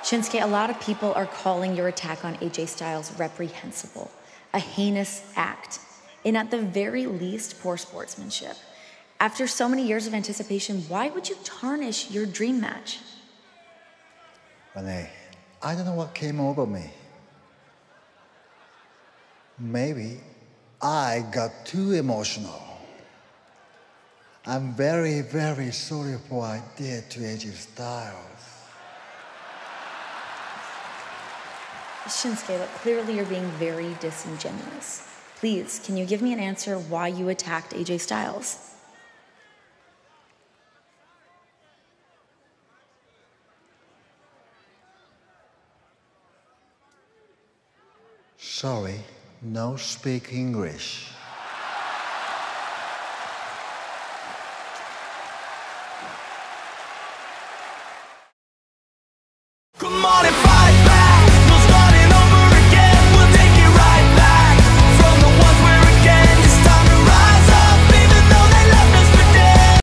Shinsuke, a lot of people are calling your attack on AJ Styles reprehensible, a heinous act, and at the very least, poor sportsmanship. After so many years of anticipation, why would you tarnish your dream match? Renee, I don't know what came over me. Maybe I got too emotional. I'm very, very sorry for what I did to AJ Styles. Shinsuke, look, clearly you're being very disingenuous. Please, can you give me an answer why you attacked AJ Styles? Sorry, no speak English. Come on and